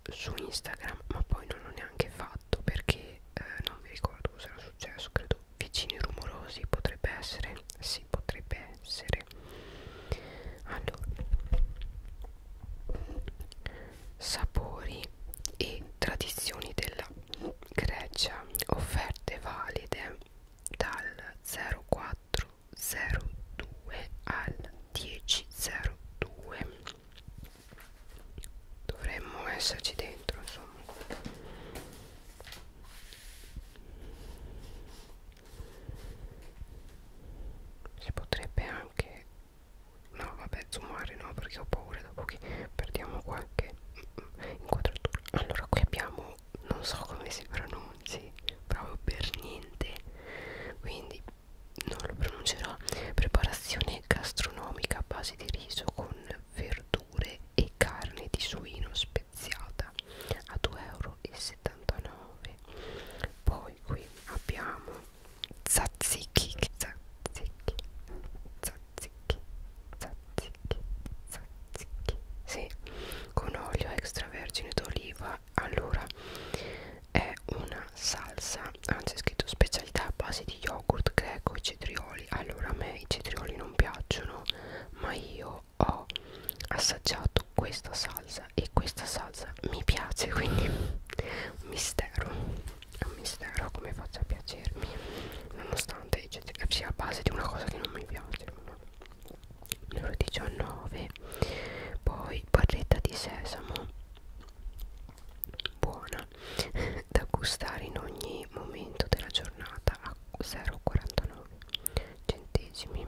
su Instagram, ma poi non l'ho neanche fatto perché non mi ricordo cosa era successo, credo vicini rumorosi, potrebbe essere, sì, potrebbe essere. Allora, sapori e tradizioni della Grecia, offerte valide dal 0402 al 1002. Dovremmo esserci dentro, insomma. Si potrebbe anche, no vabbè, zoomare no, perché ho paura dopo che perdiamo qualche inquadratura. Allora qui abbiamo, non so come si pronunci proprio per niente, quindi non lo pronuncerò. Preparazione gastronomica a base di riso con verdure e carne di suino speziata a 2,79 euro. Poi qui abbiamo tzatziki, tzatziki, tzatziki, tzatziki, tzatziki, sì, con olio extravergine d'oliva. Allora è una salsa, anzi è scritto specialità a base di yogurt greco e cetrioli. Allora a me i cetrioli non piacciono, ma io ho assaggiato questa salsa e questa salsa mi piace, quindi è un mistero come faccia a piacermi, nonostante sia a base di una cosa che non mi piace. 1,19 €. Poi barretta di sesamo, buona, da gustare in ogni momento della giornata a 0,49 centesimi.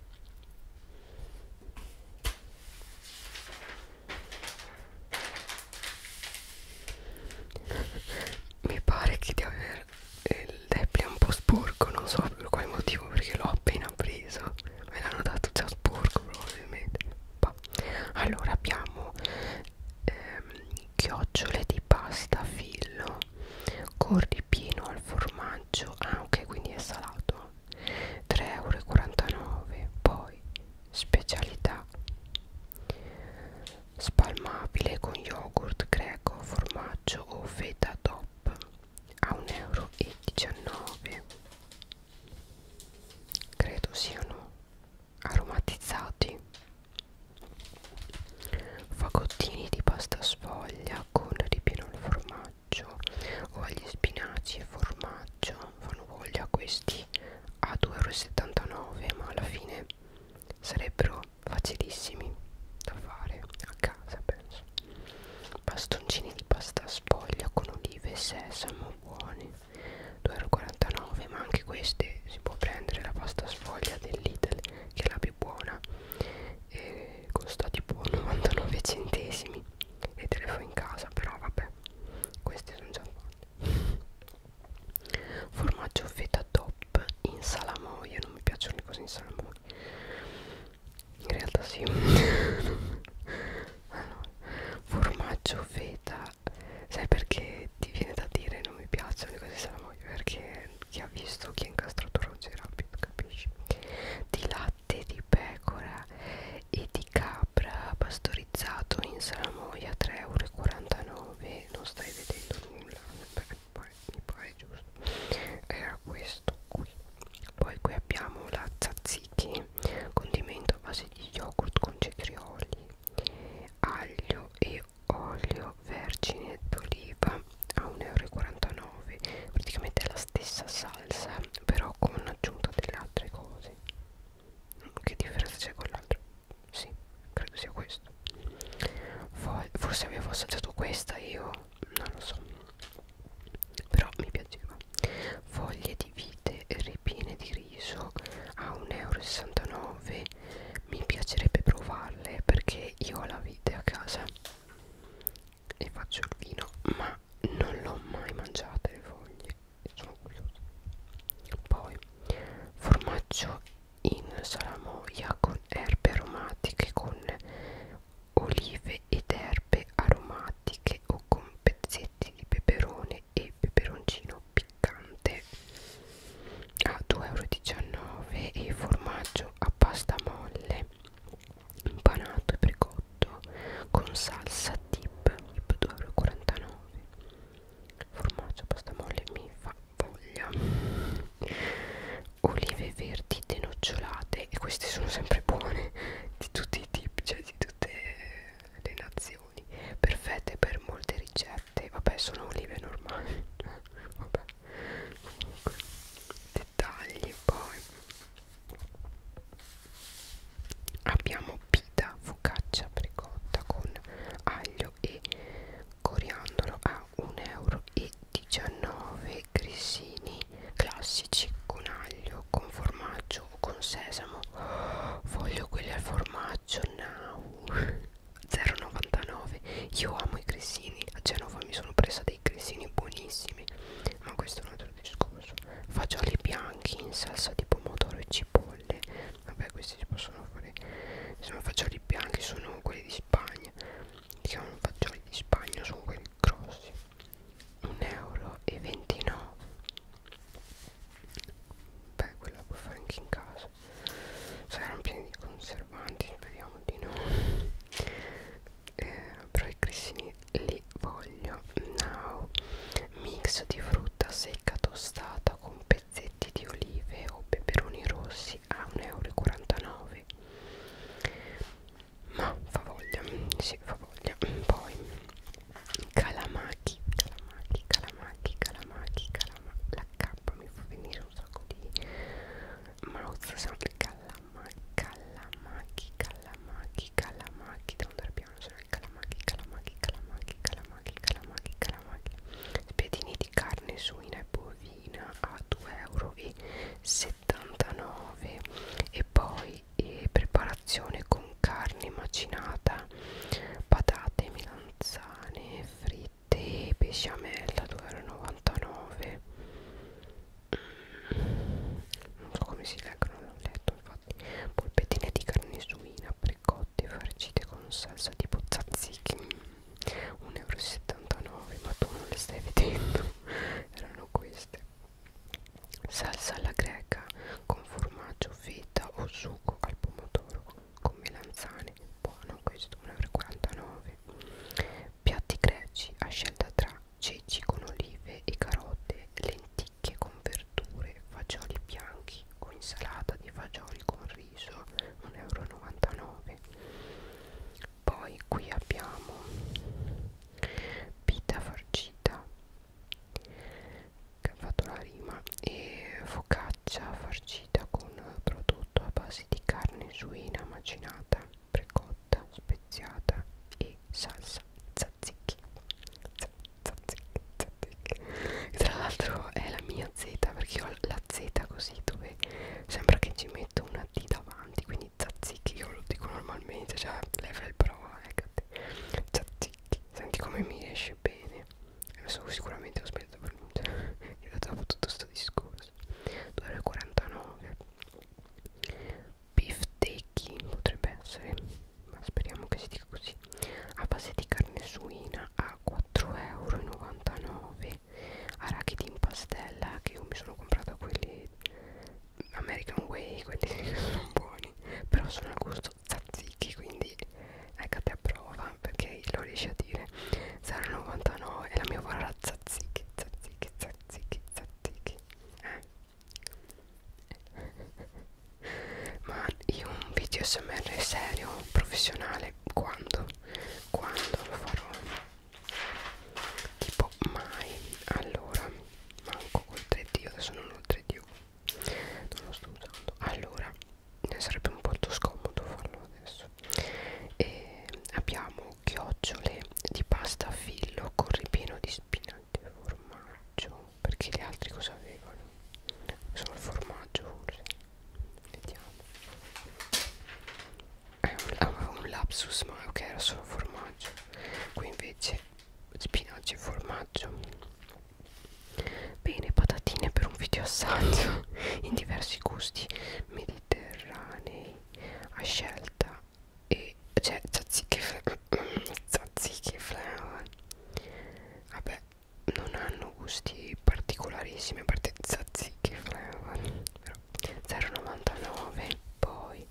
Mi pare che di aver il depplia un po' sporco, non so per quale motivo, perché l'ho appena preso, me l'hanno dato già sporco probabilmente. Bah. Allora abbiamo chiocciole di pasta a fillo con ripieno al formaggio, ah ok, quindi è salato, 3,49 €. Poi specialità spalmabile con yogurt greco, formaggio o feta top a 1,19 €. Credo siano aromatizzati. Fagottini di pasta sfoglia con ripieno al formaggio o agli spinaci e formaggio, fanno voglia questi a 2,79 €, ma alla fine sarebbero facilissimi da fare a casa, penso. Bastoncini di pasta sfoglia con olive e sesamo, buoni, 2,49 €, ma anche queste si può prendere la pasta sfoglia del Lidl, che è la più buona, e costa tipo 99 centesimi e te le fai in casa, però vabbè, queste sono già fatte. Formaggio feta top in salamoia, non mi piacciono le cose in salamoia, in realtà sì. Allora, formaggio feta, sai perché ti viene da dire non mi piacciono le cose in salamoia? Perché chi ha visto, chi ha incastrato Roger Rabbit capisce. Di latte di pecora e di capra pastorizzato in salamoia, 3,49 €. Non stai vedendo nulla? Beh, mi pare giusto, era questo qui. Poi qui abbiamo la tzatziki, condimento a base di yogurt con cetrioli, aglio e olio vergine d'oliva a 1,49 €. Praticamente è la stessa salsa però con aggiunta delle altre cose. Che differenza c'è con l'altro? Sì, credo sia questo. Forse avevo assaggiato questa io, non lo so, però mi piaceva. Foglie di vite ripiene di riso a 1,69 €. Mi piacerebbe provarle perché io ho la vite a casa e faccio il vino, ma non l'ho mai mangiata le foglie e sono curiosa. Poi formaggio in salamoia con erbe aromatiche, con olive ed erbe aromatiche o con pezzetti di peperone e peperoncino piccante a 2,19 € e formaggio a pasta molle impanato e precotto con salsa dip 2,49 mix di frutta secca tostata con pezzetti di olive o peperoni rossi a 1,49 euro. Ma fa voglia, sì, fa voglia. Poi calamaki, la K mi fa venire un sacco di mouth sound. Calamaki, devo andare piano, se no è calamaki. Spiedini di carne suina e bovina a 2,79 euro. E poi preparazione con carne macinata, patate, melanzane fritte, besciamella 2,99 euro. Non so come si leggono, non l'ho letto infatti. Polpettine di carne suina precotte farcite con salsa tipo tzatziki, 1,79 euro. Ma tu non le stai vedendo? Erano queste. Salsa alla greca con formaggio, feta o sugo al pomodoro con melanzane, buono questo, 1,49 euro. Piatti greci a scelta tra ceci con olive e carote, lenticchie con verdure, fagioli bianchi o insalata di fagioli con riso, 1,99 euro. Poi qui abbiamo pita farcita, che ha fatto la rima, e focaccia farcita con prodotto a base di carne suina macinata, precotta, speziata e salsa tzatziki. Tra l'altro è la mia Z, perché io ho la Z così dove sembra che ci metto una D davanti, quindi tzatziki io lo dico normalmente, cioè level pro, tzatziki. Senti come mi esce bene. Adesso sicuramente ho sbagliato pronuncia dopo tutto sto discorso. 2,49 euro. Beefsteaky potrebbe essere, ma speriamo che si dica così, a base di carne suina a 4,99 euro. Arachidi in pastella, che io mi sono comprata quelli American Way, quelli sono buoni, però sono al gusto tzatziki, quindi ecco a te a prova, perché lo riesci a dire. 0,99 e la mia ora era tzatziki. Ma io un video SMR serio, professionale, quando lo farò? Tipo mai. Allora, manco col 3D, adesso non ho il 3D, non lo sto usando. Allora, ne sarebbe un po' scomodo farlo adesso. E abbiamo chiocciole di pasta a fillo con ripieno di spinaci e formaggio, perché gli altri cosa avevano? Solo il formaggio forse. Vediamo. Avevo un lapsus, ma ok, era solo formaggio. Qui invece spinaci e formaggio. Bene, patatine per un video assaggio in diversi gusti mediterranei a scelta, e c'è tzatziki flower. Vabbè, non hanno gusti particolarissimi a parte tzatziki flower, però 0,99. Poi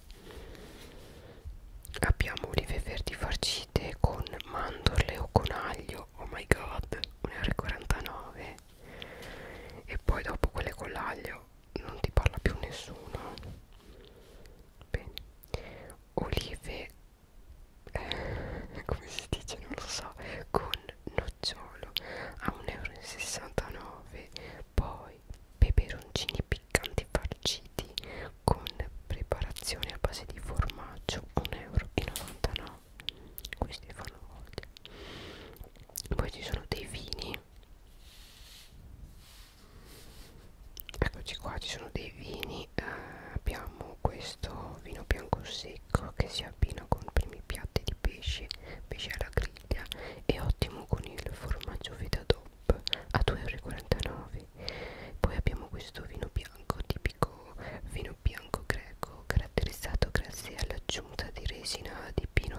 abbiamo olive verdi farcite con mandorle o con aglio, oh my god, 1,49 euro. E poi dopo quelle con l'aglio non ti parla più nessuno. Bene, olive come si dice, non lo so, con nocciolo a 1,69 euro. Poi peperoncini piccanti farciti con preparazione a base di formaggio, 1,99 euro. Questi fanno voglia. Poi ci sono dei vini, eccoci qua, ci sono dei vini. Abbiamo questo vino bianco secco che si abbina con primi piatti di pesce alla griglia, è ottimo con il formaggio feta DOP a 2,49 euro. Poi abbiamo questo vino bianco, tipico vino bianco greco, caratterizzato grazie all'aggiunta di resina di pino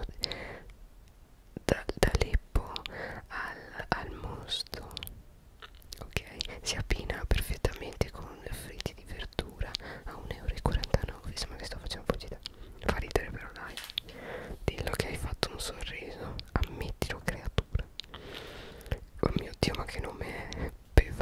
d'Aleppo al mosto. Ok, si abbina perfettamente con fritti di verdura a 1,49 euro. Sembra che sto facendo un po' di fa ridere, però dai, dillo che hai fatto un sorriso, ammettilo creatura. Oh mio Dio, ma che nome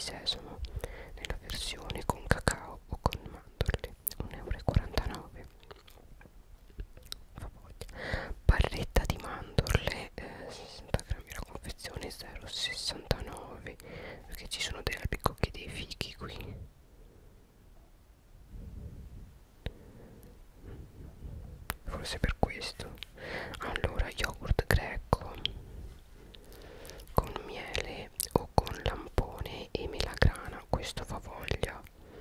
sesamo nella versione con cacao o con mandorle, 1,49 euro. Fa voglia. Barretta di mandorle 60 grammi la confezione 0,69, perché ci sono delle albicocche dei fichi qui. Forse per questo. Allora, yogurt greco con miele o con lampone e melagrana, questo fa voglia,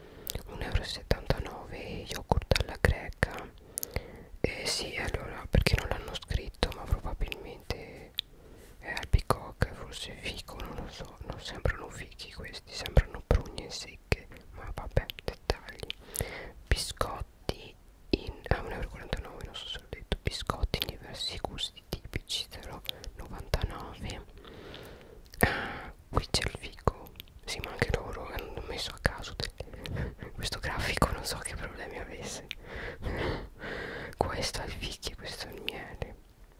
1,79 euro. Yogurt alla greca, sì, allora perché non l'hanno scritto, ma probabilmente è albicocca, forse fico, non lo so, non sembrano fichi questi, sembrano prugne secche, ma vabbè, dettagli. Biscotti in 1,49 euro, non so se ho detto, biscotti in diversi gusti tipici, 0,99. Qui c'è il fico, sì, ma anche loro hanno messo a caso questo grafico, non so che problemi avesse. Questo è il fichi, questo è il miele.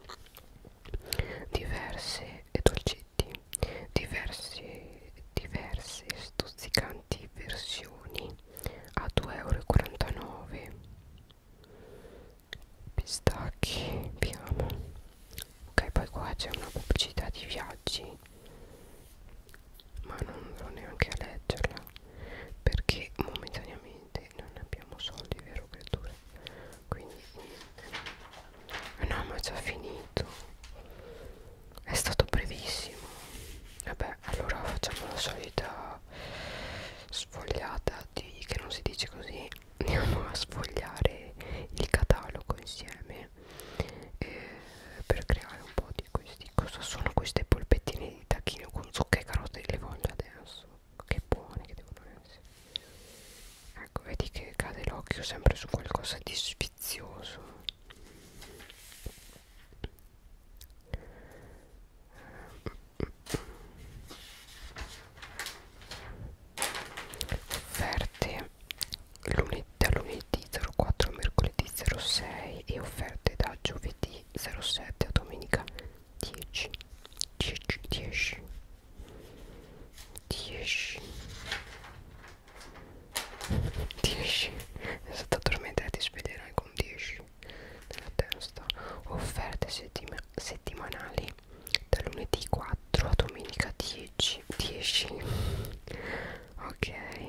Diverse e dolcetti, diverse stuzzicanti versioni a 2,49 euro. Pistacchi, abbiamo. Ok, poi qua c'è una pubblicità di viaggi, ma non andrò neanche a leggerla perché momentaneamente non abbiamo soldi, vero creature? Quindi niente. No, ma già finito, è stato brevissimo. Vabbè, allora facciamo la solita sfogliata di, che non si dice così, andiamo a sfogliare il catalogo insieme per creare un po' di questi. Cosa sono queste polpettine di tacchino con zucca e carote? Le voglio adesso, che buone che devono essere. Ecco, vedi che cade l'occhio sempre su qualcosa di sfizioso. Offerte da lunedì 04 a mercoledì 06 e offerte da giovedì 07 a domenica 10 10 10 10 10. Esatto, addormentati, ti sveglierai con 10 nella testa. Offerte settimanali da lunedì 4 a domenica 10 10. Ok,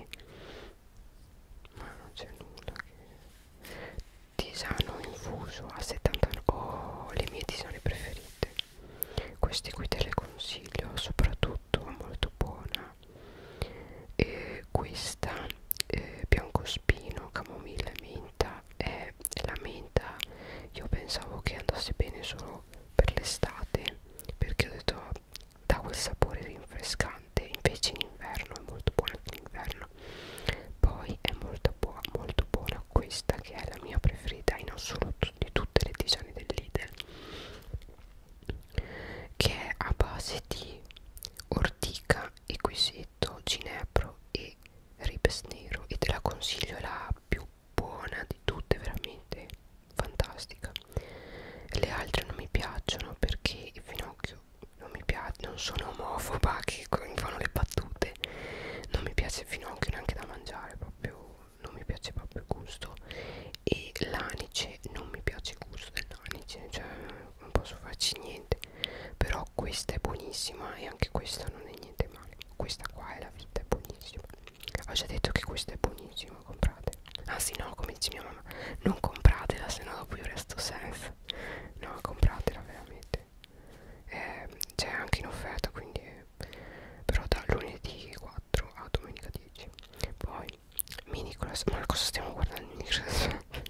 ma non c'è nulla che... Tisano infuso a 79. Oh, le mie tisane preferite, questi qui te le consiglio, soprattutto molto buona. E questa biancospino, camomilla e menta, è la menta, io pensavo che andasse bene solo per l'estate, perché ho detto dà quel sapore rinfrescante, invece in inverno è molto buona anche in inverno. Poi è molto buona questa, che è la mia preferita in assoluto di tutte le tisane del Lidl, che è a base di ortica, equisetto, ginepro e ribes nero, e te la consiglio, è la più buona di tutte, veramente fantastica. Le altre non mi piacciono perché il finocchio non mi piace, non sono omofoba che mi fanno le battute, non mi piace il finocchio neanche da mangiare, proprio non mi piace proprio il gusto, e l'anice non mi piace il gusto dell'anice, cioè non posso farci niente. Però questa è buonissima e anche questa non è niente male, questa qua è la vita, è buonissima. Ho già detto che questa è buonissima, comprate. Ah sì, no, come dice mia mamma, non compratela, se no dopo io resto senza. No, compratela veramente, c'è anche in offerta, quindi però da lunedì 4 a domenica 10. Poi Minicolas, ma cosa stiamo guardando in Minicolas?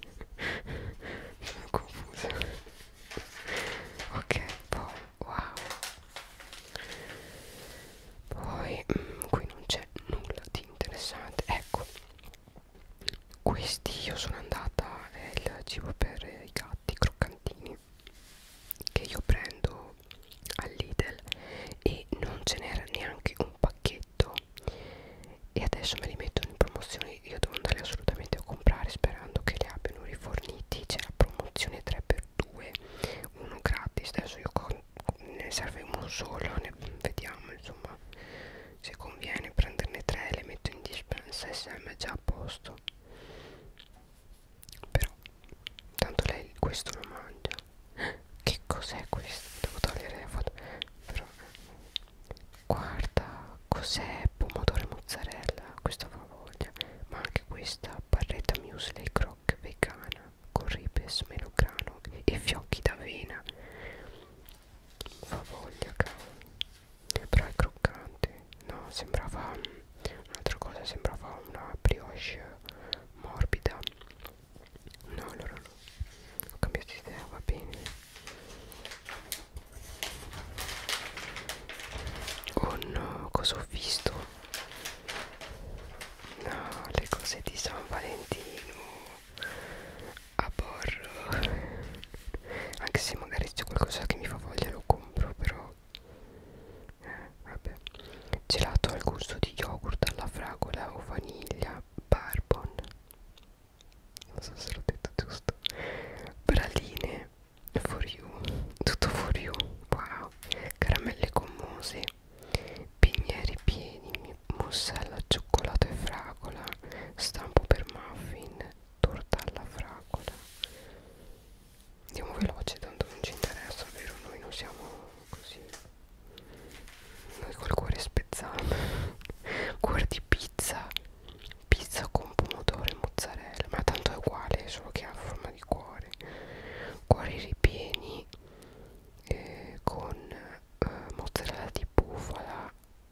Sono confusa. Ok, poi wow, poi qui non c'è nulla di interessante. Ecco, questi io sono andata, è il cibo per i gatti, croccantini, che io prendo al Lidl e non ce n'era neanche un pacchetto, e adesso me li mettono in promozione. Io devo andare assolutamente a comprare sperando che li abbiano riforniti. C'è la promozione 3x2, uno gratis. Adesso io ne serve uno solo, vediamo insomma se conviene prenderne 3 Sam è già a posto, però tanto lei questo lo mangia. Che cos'è questo? Devo togliere la foto, però guarda cos'è, pomodoro e mozzarella, questa fa voglia. Ma anche questa barretta muesli croc vegana con ribes, melograno e fiocchi d'avena, fa voglia, cavolo. Però è croccante. No, sembrava un'altra cosa, sembrava una brioche morbida. No, allora no, ho cambiato idea, va bene. Oh no, cosa ho visto? No, le cose di San Valentino a borro. Anche se magari c'è qualcosa che mi fa voglia lo compro, però vabbè. Gelato al gusto di yogurt alla fragola o vaniglia, barbon, non so se l'ho detto giusto, praline for you, tutto for you, wow, caramelle gommose, pigneri pieni, mozzarella, cioccolato e fragola, stampo per muffin, torta alla fragola. Andiamo veloce, tanto non ci interessa, vero? Noi non siamo così, noi col cuore spezzato. Cuore di pizza, pizza con pomodoro e mozzarella, ma tanto è uguale, solo che ha forma di cuore. Cuori ripieni con mozzarella di bufala,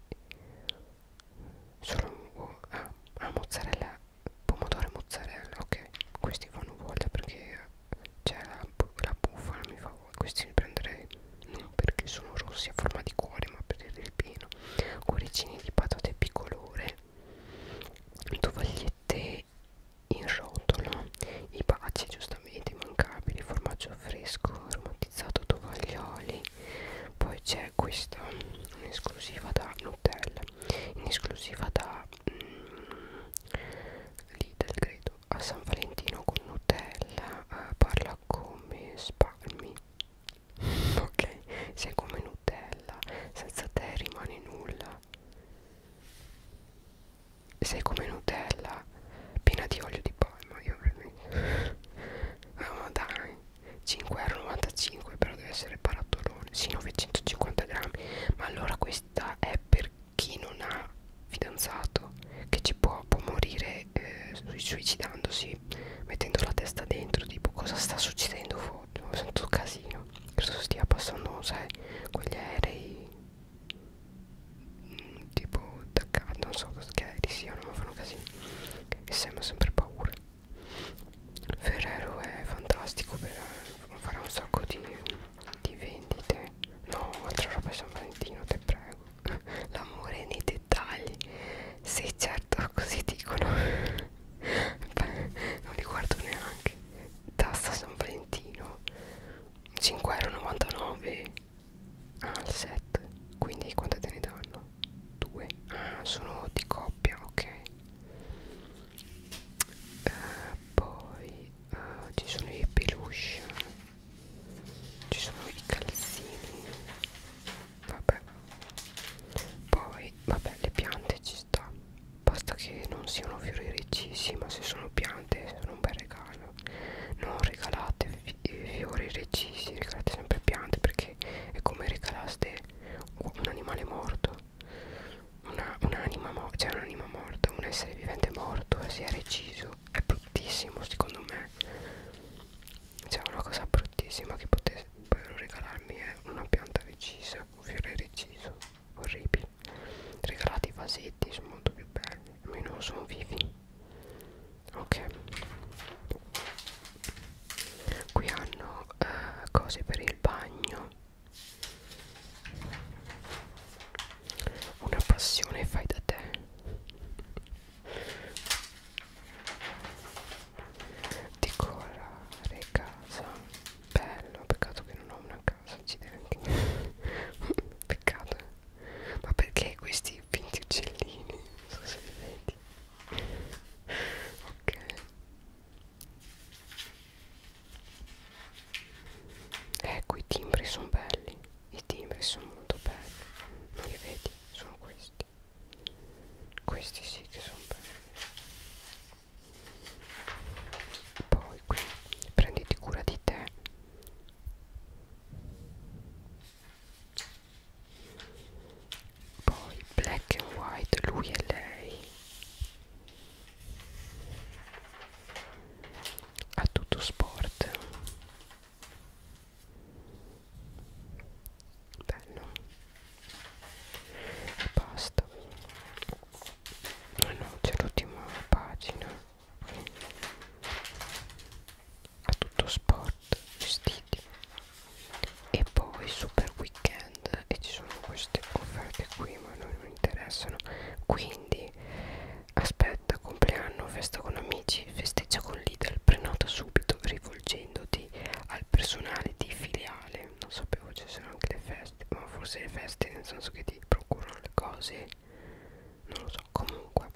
solo mozzarella, pomodoro e mozzarella. Ok, questi fanno voglia perché c'è la bufala, mi fa voglia. Questi li prenderei non perché sono rossi a forma di cuore, ma per il ripieno. Cuoricini di patate bicolore, tovagliette in rotolo, i baci giustamente immancabili, formaggio fresco aromatizzato, tovaglioli. Poi c'è questa in esclusiva da Nutella, in esclusiva da Lidl credo, a San Valentino con Nutella, parla come spalmi. Ok, sei come Nutella, senza te rimane nulla. Sei come Nutella, piena di olio di palma, io veramente. Ma dai, 5,95 €, però deve essere barattolone. Sì, 950 grammi. Ma allora questa è per chi non ha fidanzato, che può morire suicidandosi, mettendo la testa dentro. Tipo, cosa sta succedendo fuori? Sento casino. Credo stia passando, sai, quegli aerei tipo attaccato, non so cosa che aerei siano, ma fanno casino e sembra sempre paura. Ferrero è fantastico per fare un sacco di vendite. No, altra roba di San Valentino, te prego. L'amore nei dettagli. Sì, certo, così dicono. Beh, non li guardo neanche. Tasta San Valentino 5,99 € al set. Quindi quante te ne danno? Due. Ah, sono di coppia, ok. Poi ci sono i peluche, ci sono i calzini, vabbè. Poi vabbè, le piante ci sta, basta che non siano fiori recisi, ma se sono piante sono un bel regalo. Non regalate fiori recisi, regalate sempre piante, perché è come regalaste un animale morto, cioè un'anima morta, un essere vivente morto e si è reciso. È bruttissimo secondo me, cioè una cosa bruttissima che potrebbero regalarmi è una pianta recisa, un fiore reciso, orribile. Regalate i vasetti, sono molto più belli, almeno sono vivi. Ok, qui hanno cose per il bagno, una passione fai da te. Decorare casa, bello, peccato che non ho una casa, accidenti. Peccato, ma perché questi finti uccellini? Non so se li vedi. Ok, ecco, i timbri sono belli, i timbri sono molto belli, non li vedi? Sono questi sì che sono belli. festa con amici, festeggia con Lidl, prenota subito rivolgendoti al personale di filiale. Non sapevo ci sono anche le feste, ma forse le feste nel senso che ti procurano le cose, non lo so. Comunque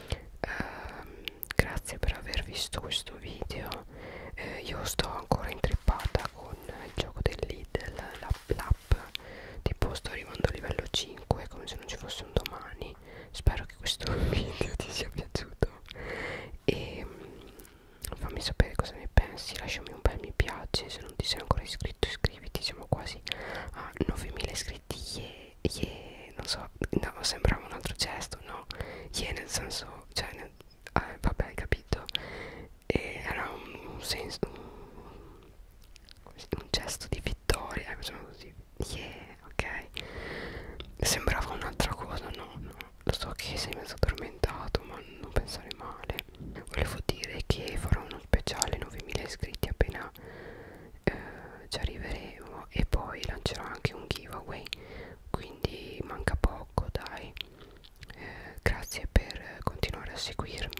grazie per aver visto questo video. Io sto ancora intrippata con il gioco del Lidl, l'app, tipo sto arrivando a livello 5 come se non ci fosse un domani. Spero che questo video ti sia piaciuto e fammi sapere cosa ne pensi, lasciami un bel mi piace, se non ti sei ancora iscritto iscriviti, siamo quasi a 9000 iscritti, yeah, yeah. Non so, no, sembrava un altro gesto, no, yeah, nel senso, cioè vabbè, hai capito, e era un senso, un gesto di vittoria, facciamo così, yeah, ok. Sembrava un'altra cosa, no, no, lo so che sei mezzo addormentato, ma non pensare male. Volevo dire che farò uno speciale 9000 iscritti appena ci arriveremo, e poi lancerò anche un giveaway, quindi manca poco, dai. Grazie per continuare a seguirmi